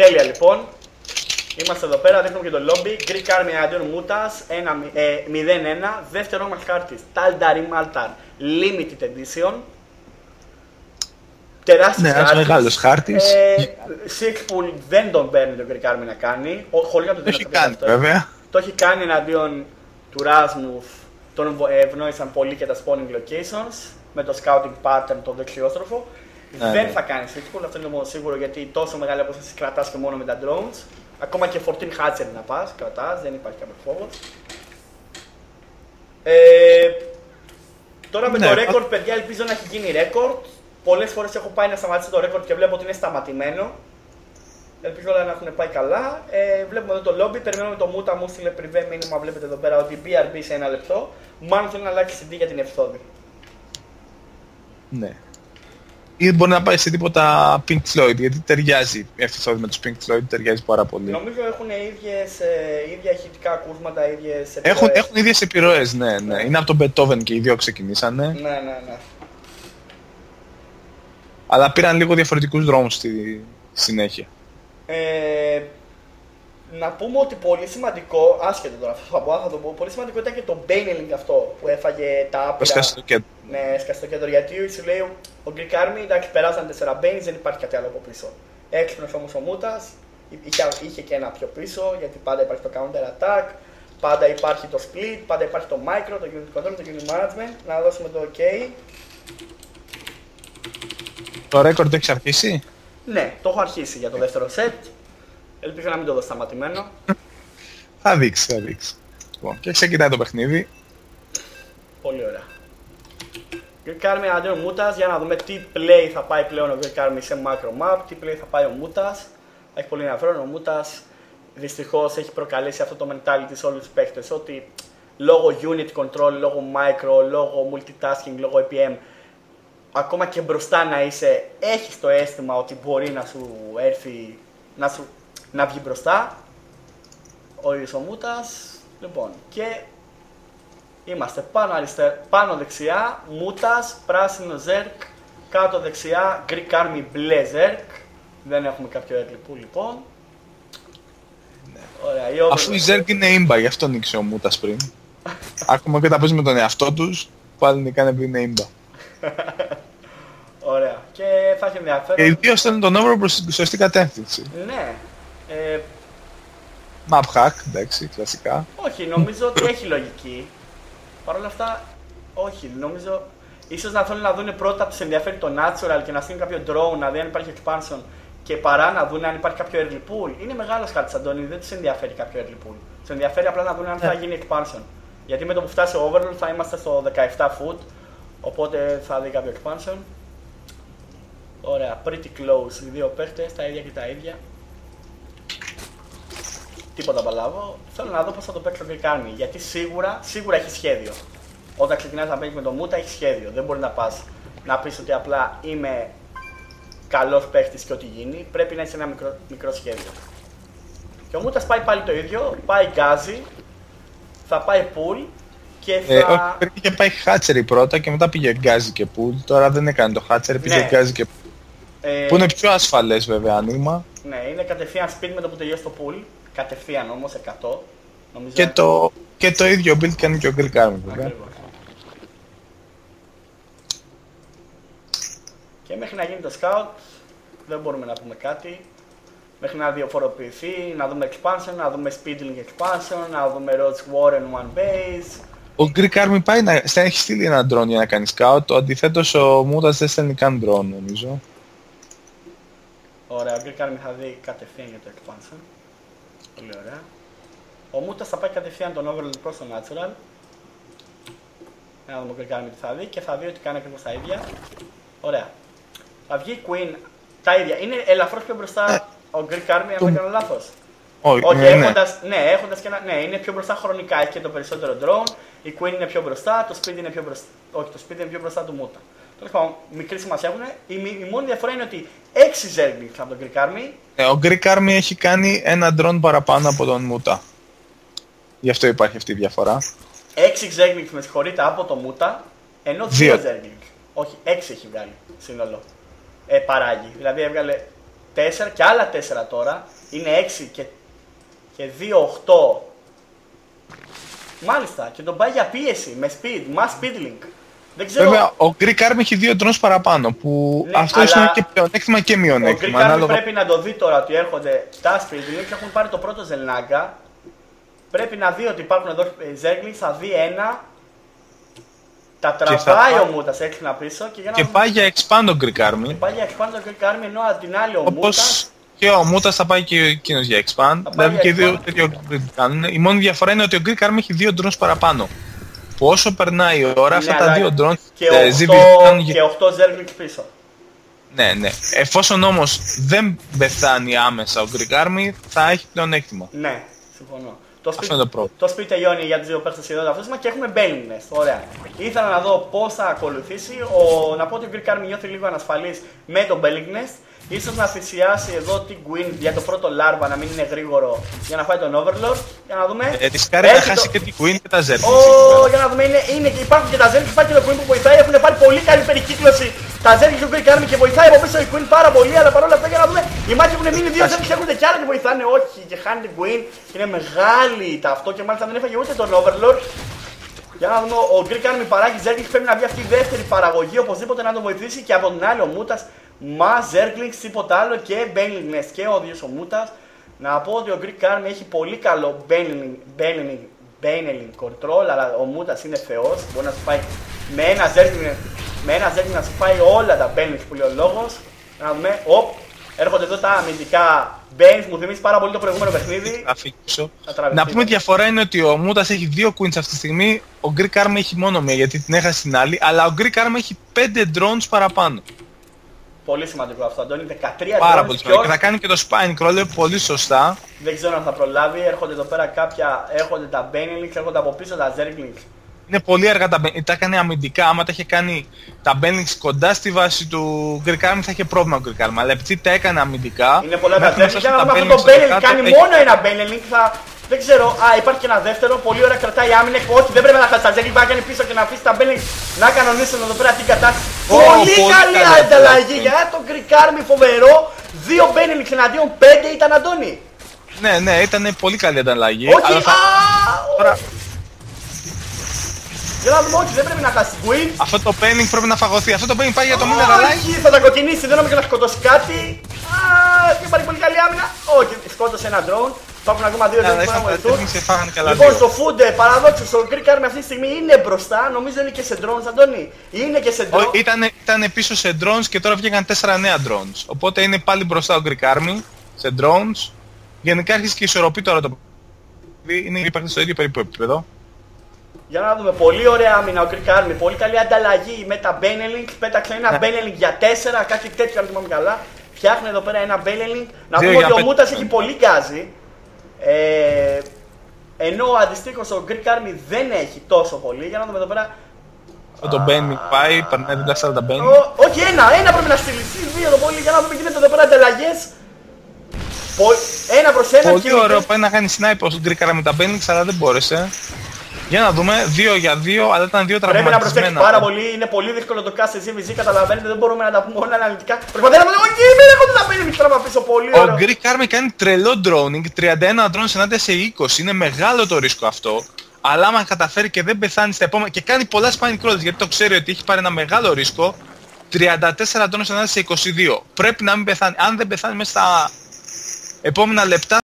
Τέλεια λοιπόν. Είμαστε εδώ πέρα, δείχνουμε και το lobby. Greek Army εναντίον Mutas 0-1. Δεύτερο μας χάρτης. Tal'Darim Altar Limited Edition. Τεράστιος χάρτης. Ναι, μεγάλος χάρτης. Six που δεν τον παίρνει το Greek Army να κάνει. Χωρίς να το έχει κάνει βέβαια. Το έχει κάνει εναντίον του Rasmus. Τον ευνόησαν πολύ και τα spawning locations. Με το scouting pattern, το δεξιόστροφο. Δεν θα κάνει Six, αυτό είναι μόνο σίγουρο, γιατί τόσο μεγάλη απόσταση κρατάς και μόνο με τα drones. Ακόμα και 14 Hatcher να πας, κρατάς, δεν υπάρχει κάποιο φόβο. Τώρα με το record, παιδιά, ελπίζω να έχει γίνει record. Πολλές φορές έχω πάει να σταματήσω το record και βλέπω ότι είναι σταματημένο. Ελπίζω όλα να έχουν πάει καλά. Βλέπουμε εδώ το lobby, περιμένουμε το Muta μου στείλε privé μήνυμα, βλέπετε εδώ πέρα ότι BRB σε 1 λεπτό. Μάλλον θέλει να αλλάξει CD για την ευθόδη. Ναι. Ή μπορεί να πάει σε τίποτα Pink Floyd, γιατί ταιριάζει η ευθόδη με τους Pink Floyd, ταιριάζει πάρα πολύ. Νομίζω έχουν ίδια ηχητικά ακούσματα, ίδιες επιρροές. Έχουν ίδιες επιρροές, ναι. Είναι από τον Beethoven και οι δύο ξεκινήσανε. Ναι. Αλλά πήραν λίγο διαφορετικούς δρόμους στη συνέχεια. Να πούμε ότι πολύ σημαντικό, άσχετο τώρα θα το πω, πολύ σημαντικό ήταν και το Baneling αυτό που έφαγε τα άπειρα. Έσκασε στο κέντρο. Ναι, έσκασε στο κέντρο, γιατί σου λέει ο Greek Army, εντάξει, περάσαν 4 Banes, δεν υπάρχει κάτι άλλο από πίσω. Έξυπνος όμως ο Mutas, είχε και ένα πιο πίσω, γιατί πάντα υπάρχει το counter attack, πάντα υπάρχει το split, πάντα υπάρχει το micro, το unit control, το unit management. Να δώσουμε το OK. Το record το έχεις αρχίσει? Ναι, το έχω αρχίσει για το δεύτερο set. Ελπίζω να μην το δω σταματημένο. Θα δείξει. Λοιπόν, και ξεκινάει το παιχνίδι. Πολύ ωραία. Greek Army εναντίον Mutas, για να δούμε τι play θα πάει πλέον ο Greek Army σε macro map, τι play θα πάει ο Mutas. Έχει πολύ ενδιαφέρον. Ο Mutas δυστυχώς έχει προκαλέσει αυτό το mentality σε όλους τους παίκτες, ότι λόγω unit control, λόγω micro, λόγω multitasking, λόγω APM, ακόμα και μπροστά να είσαι, έχεις το αίσθημα ότι μπορεί να σου έρθει, να βγει μπροστά ο ίδιος ο Mutas. Λοιπόν, και είμαστε πάνω δεξιά, Mutas, πράσινο Zerg, κάτω δεξιά, Greek Army μπλε Zerg. Δεν έχουμε κάποιο Early Pool λοιπόν. Ναι. Ωραία, αφού η Zerg είναι imba, γι' αυτό νίξε ο Mutas πριν. Ακόμα και τα παίζει με τον εαυτό τους, πάλι νικάνε επειδή είναι imba. Ωραία, και θα έχει ενδιαφέρον. Και οι δύο στέλνουν τον όβρο προς την σωστή κατεύθυνση. Ναι. Map hack, εντάξει, κλασικά. Όχι, νομίζω ότι έχει λογική. Παρ' όλα αυτά, όχι, νομίζω. Ίσως να θέλουν να δουν πρώτα τους ενδιαφέρει το natural και να στείλουν κάποιο drone, να δει αν υπάρχει expansion, και παρά να δουν αν υπάρχει κάποιο early pool. Είναι μεγάλος χάρτης, Αντώνη, δεν τους ενδιαφέρει κάποιο early pool. Τους ενδιαφέρει απλά να δουν αν θα γίνει expansion. Γιατί με το που φτάσει ο overlord θα είμαστε στο 17 foot, οπότε θα δει κάποιο expansion. Ωραία, pretty close οι δύο παίχτες, τα ίδια και τα ίδια. Τίποτα παλάβω. Θέλω να δω πώς θα το παίξει ο Greek Army, γιατί σίγουρα έχει σχέδιο. Όταν ξεκινάς να παίξεις με το Muta έχει σχέδιο. Δεν μπορεί να πας να πεις ότι απλά είμαι καλός παίχτης και ό,τι γίνει. Πρέπει να έχει ένα μικρό σχέδιο. Και ο Mutas πάει πάλι το ίδιο, πάει γκάζι, θα πάει pool και θα... Πρέπει και πάει Hatchery πρώτα και μετά πήγε γκάζι και pool. Τώρα δεν έκανε το Hatchery, πήγε γκάζι και pool. Που είναι πιο ασφαλές βέβαια άνοιγμα. Ναι, είναι κατευθείαν speed με το που τελειώσει το pool. Κατευθείαν όμως 100. Νομίζω και το ίδιο build κάνει και ο Greek Army βέβαια. Ακριβώς. Και μέχρι να γίνει το scout δεν μπορούμε να πούμε κάτι. Μέχρι να διαφοροποιηθεί, να δούμε expansion, να δούμε speedling expansion, να δούμε Roach War and One Base. Ο Greek Army πάει να έχει στείλει ένα drone για να κάνει scout, αντιθέτως ο Mutas δεν στέλνει καν drone νομίζω. Ωραία, ο Greek Army θα δει κατευθείαν για το expansion. Πολύ ωραία. Ο Mutas θα πάει κατευθείαν τον overlord προς το natural. Να δούμε ο Greek Army τι θα δει και θα δει ότι κάνει ακριβώς τα ίδια. Ωραία. Θα βγει η Queen, τα ίδια. Είναι ελαφρώς πιο μπροστά ο Greek Army, αν δεν κάνω λάθος. Όχι, έχοντας και ένα... Ναι, είναι πιο μπροστά χρονικά, έχει και το περισσότερο drone. Η Queen είναι πιο μπροστά, το speed είναι πιο μπροστά. Όχι, το speed είναι πιο μπροστά του Muta. Τέλος πάντων, μικρή σημασία έχουν. Η μόνη διαφορά είναι ότι 6 Zerglings από τον Greek Army. Ο Greek Army έχει κάνει ένα drone παραπάνω από τον Muta. Γι' αυτό υπάρχει αυτή η διαφορά. 6 Zerglings με συγχωρείτε από το Muta, ενώ 2 Zerglings. Όχι, 6 έχει βγάλει σύνολο. Παράγει. Δηλαδή έβγαλε 4 και άλλα 4 τώρα. Είναι 6 και 2, 8. Μάλιστα, και τον πάει για πίεση με speed, mass speed link. Δεν ξέρω... Βέβαια, ο Greek Army έχει 2 drones παραπάνω, που ναι, αυτό είναι και πλεονέκτημα και μειονέκτημα. Ο Greek Army πρέπει να το δει τώρα ότι έρχονται τα speed link και έχουν πάρει το πρώτο Zelnaga. Πρέπει να δει ότι υπάρχουν εδώ Zerglings, θα δει ένα. Τα τραβάει ο Μούτας έξυπνα πίσω και πάει για expand ο Greek Army. Και πάει για expand ο Greek Army, ενώ απ' την άλλη ο Μούτας... Και ο Μούτας θα πάει και εκείνος για expand. Δηλαδή και οι δύο τέτοιο κάνουν. Η μόνη διαφορά είναι ότι ο Greek Army έχει 2 drones παραπάνω. Που όσο περνάει η ώρα, αυτά τα 2 drones και 8 Zerglings πίσω. Ναι. Εφόσον όμως δεν πεθάνει άμεσα ο Greek Army, θα έχει πλεονέκτημα. Ναι, συμφωνώ. Το σπίτι τελειώνει για τις δύο παίχτες σχεδόν αυτό και έχουμε Bellingness. Ωραία. Ήθελα να δω πώς θα ακολουθήσει. Να πω ότι ο Greek Army νιώθει λίγο ανασφαλής με τον Bellingness. Ίσως να θυσιάσει εδώ την Gwyn για το πρώτο Larva να μην είναι γρήγορο για να φάει τον Overlord. Για να δούμε. Ρισκάρει να χάσει και την Gwyn και τα Zerglings. Για να δούμε, υπάρχουν και τα Zerglings, υπάρχει και το Gwyn που βοηθάει. Έχουν πάρει πολύ καλή περικύκλωση τα Zerglings του Greek Army και βοηθάει από πίσω η Gwyn πάρα πολύ. Αλλά παρόλα αυτά για να δούμε, οι μάχοι έχουν μείνει 2 Zerglings και έρχονται κι άλλα και βοηθάνε. Όχι, και χάνει την Gwyn. Είναι μεγάλη τα αυτό και μάλιστα δεν έφαγε ούτε τον Overlord. Για να δούμε, ο Greek Army παράγει Zerglings, πρέπει να βγει αυτή η δεύτερη παραγωγή οπωσδήποτε να τον βοηθήσει και από την άλλη ο Μούτας. Μα Zerglings, τίποτα άλλο και Bellingness και ο ίδιος ο Μούτας. Να πω ότι ο Greek Army έχει πολύ καλό Baneling control, αλλά ο Μούτας είναι θεός. Μπορεί να σου πάει με ένα Zergling να σου πάει όλα τα Banelings που λέει ο λόγος. Να δούμε, έρχονται εδώ τα αμυντικά Banes, μου θυμίζει πάρα πολύ το προηγούμενο παιχνίδι. Να πούμε διαφορά είναι ότι ο Μούτας έχει 2 Queens αυτή τη στιγμή, ο Greek Army έχει μόνο μία γιατί την έχασε την άλλη, αλλά ο Greek Army έχει 5 drones παραπάνω. Πολύ σημαντικό αυτό, Αντώνη. 13 πάρα πολύ σημαντικό. Και θα κάνει και το Spine Crawler πολύ σωστά. Δεν ξέρω αν θα προλάβει. Έρχονται εδώ πέρα κάποια. Έρχονται τα Banelings, έρχονται από πίσω τα Zerglings. Είναι πολύ αργά τα Banelings. Τα έκανε αμυντικά. Άμα τα είχε κάνει τα Banelings κοντά στη βάση του Greek Army θα είχε πρόβλημα ο Greek Army. Αλλά επειδή τα έκανε αμυντικά. Είναι πολλά τα Zerglings. Για να δούμε αυτό το Baneling κάνει μόνο ένα Baneling. Δεν ξέρω, υπάρχει και ένα δεύτερο, πολύ ωραία κρατάει άμυνα. Όχι, δεν πρέπει να χάσει τα Zerglings, να κάνει πίσω και να αφήσει τα Baneling να κανονίσουν εδώ πέρα την κατάσταση. Πολύ καλή ανταλλαγή για το Greek Army, φοβερό. 2 Banelings εναντίον 5 ήταν, Αντώνη. Ναι, ήταν πολύ καλή ανταλλαγή. Όχι, για να δούμε, όχι, δεν πρέπει να χάσει Gwyn. Αυτό το Baneling πρέπει να φαγωθεί. Αυτό το Baneling πάει για το Mineral Light. Όχι, θα τα κοκκινήσει, δεν νομίζω να σκοτώσει κάτι. Και πάρει πολύ καλή άμυνα. Όχι, σκότωσε ένα drone. Υπάρχουν ακόμα 2 drones που να βοηθούν. Λοιπόν, στο Food, παραδόξως, ο Greek Army αυτή τη στιγμή είναι μπροστά. Νομίζω είναι και σε drones, Αντώνη. Είναι και σε drones. Ήταν πίσω σε drones και τώρα βγήκαν 4 νέα drones. Οπότε είναι πάλι μπροστά ο Greek Army σε drones. Γενικά αρχίζει και ισορροπεί τώρα το. Υπάρχει στο ίδιο περίπου επίπεδο. Για να δούμε, πολύ ωραία άμυνα ο Greek Army, πολύ καλή ανταλλαγή με τα Baneling. Πέταξε ένα Baneling για 4, κάτι τέτοιο αν θυμάμαι καλά. Φτιάχνει εδώ πέρα ένα Baneling. Να πούμε ότι ο Μούτας έχει πολύ γκάζι. Ενώ αντιστοίχως ο Greek Army δεν έχει τόσο πολύ. Για να δούμε εδώ πέρα. Αυτό το Baneling πάει, περνάει δίπλα στα τα Baneling. Όχι, ένα πρέπει να στείλει. Δύο το πολύ. Για να δούμε, γίνεται εδώ πέρα ανταλλαγές. Ένα προς ένα. Πολύ ωραίο, πάει να κάνει sniper ο Greek Army με τα Baneling, αλλά δεν μπόρεσε. Για να δούμε, 2 για 2, αλλά ήταν 2 τραυματισμένα. Πρέπει να προσέξει πάρα πολύ, είναι πολύ δύσκολο το cast σε ZVZ, καταλαβαίνετε, δεν μπορούμε να τα πούμε όλα αναλυτικά. Προσπαθήσαμε να όχι, μην έρχονται τα Baneling τράβα πίσω, πολύ ωραίο. Ο Greek Army κάνει τρελό droning, 31 drones ενάντια σε 20, είναι μεγάλο το ρίσκο αυτό. Αλλά άμα καταφέρει και δεν πεθάνει στα επόμενα, και κάνει πολλά spine crawlers γιατί το ξέρει ότι έχει πάρει ένα μεγάλο ρίσκο, 34 drones ενάντια σε 22. Πρέπει να μην πεθάνει, αν δεν πεθάνει μέσα στα επόμενα λεπτά